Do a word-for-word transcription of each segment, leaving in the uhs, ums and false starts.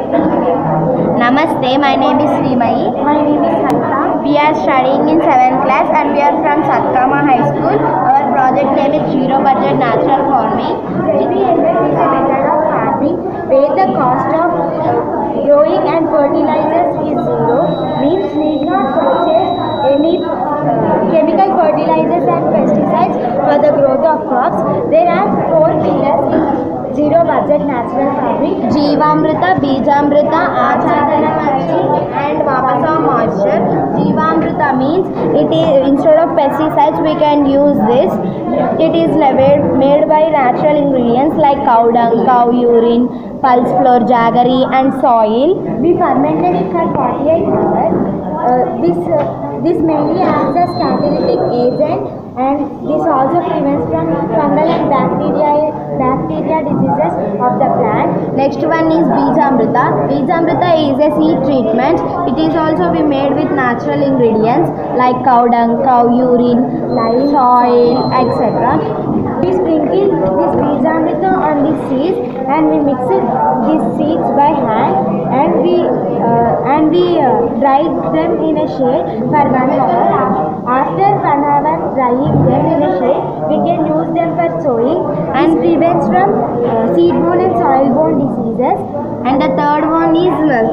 Namaste, my name is Srimai. My name is Harita. We are studying in seventh class and we are from Satkama High School. Our project name is Zero Budget Natural Farming. Zero is a method of farming where the cost of uh, growing and fertilizers is zero, means need not purchase any uh, chemical fertilizers and pesticides for the growth of crops. There are four pillars in zero budget natural farming: Jeevamrita, Bijamrita, Achadana mulching and Vapasa moisture. Jeevamrita means it is instead of pesticides we can use this. It is made, made by natural ingredients like cow dung, cow urine, pulse flour, jaggery and soil. We fermented it for forty-eight hours. Uh, this uh, this mainly acts as catalytic agent, and this also prevents from fungal and bacteria bacteria diseases of the plant. Next one is Bijamrita. Bijamrita is a seed treatment. It is also be made with natural ingredients like cow dung, cow urine, Lime, soil, et cetera. We sprinkle this Bijamrita on the seeds and we mix it these seeds by hand, and we uh, and we uh, dry them in a shade for one hour. After one hour drying them in a shade, we can use them for sowing and prevents from uh, seed-borne and soil-borne diseases. And the third one is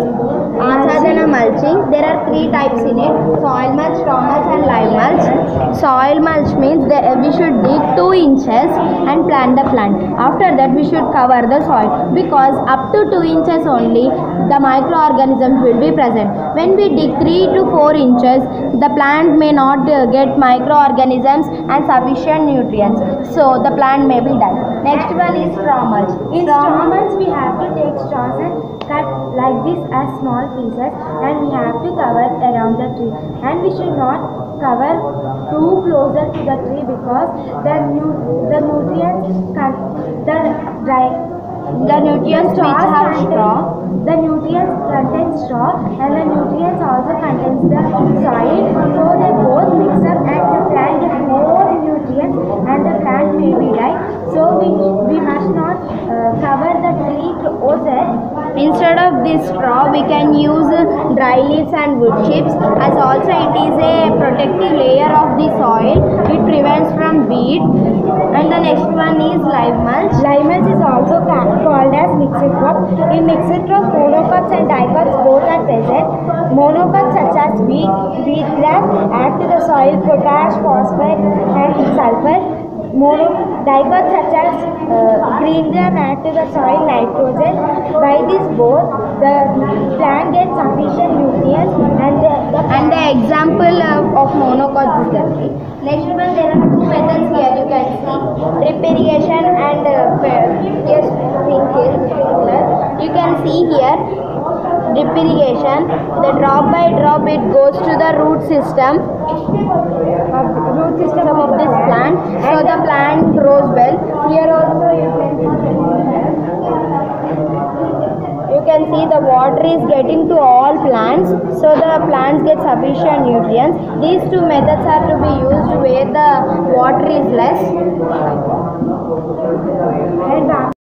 Achadana mulching. There are three types in it: soil mulch, straw mulch and live mulch. Soil mulch means that we should dig two inches and plant the plant. After that we should cover the soil, because up to two inches only the microorganisms will be present. When we dig three to four inches, the plant may not uh, get microorganisms and sufficient nutrients, so the plant may be died. Next one is straw mulch. In straw mulch, we have to take straws and cut like this as small pieces, and we have to cover around the tree. And we should not cover too closer to the tree, because the nu the nutrients con- the dry The nutrients which have straw. the nutrients contain straw, and the nutrients also contains the soil, so they both mix up and the plant gets more nutrients and the plant may be died. So we, we must not uh, cover the tree closer. Instead of this straw, we can use dry leaves and wood chips, as also it is a protective layer of the soil. It prevents from weed. And the next one is live mulch. Live mulch is also called as mixed crop. In mixed crop, monocots and dicots both are present. Monocots such as wheat, wheat grass add to the soil potash, phosphate and sulfur. Mono, dicots such as uh, green gram add to the soil nitrogen. By this both, the plant gets sufficient nutrients, and the, the And the example of, of monocots is the tree. Next one, there are two methods here you can see: drip irrigation and uh, yes, sprinkler. You can see here drip irrigation. The drop by drop it goes to the root system. root system Some of this plant, so the plant grows well. Here also you can you can see the water is getting to all plants, so the plants get sufficient nutrients. These two methods are to be used where the water is less. and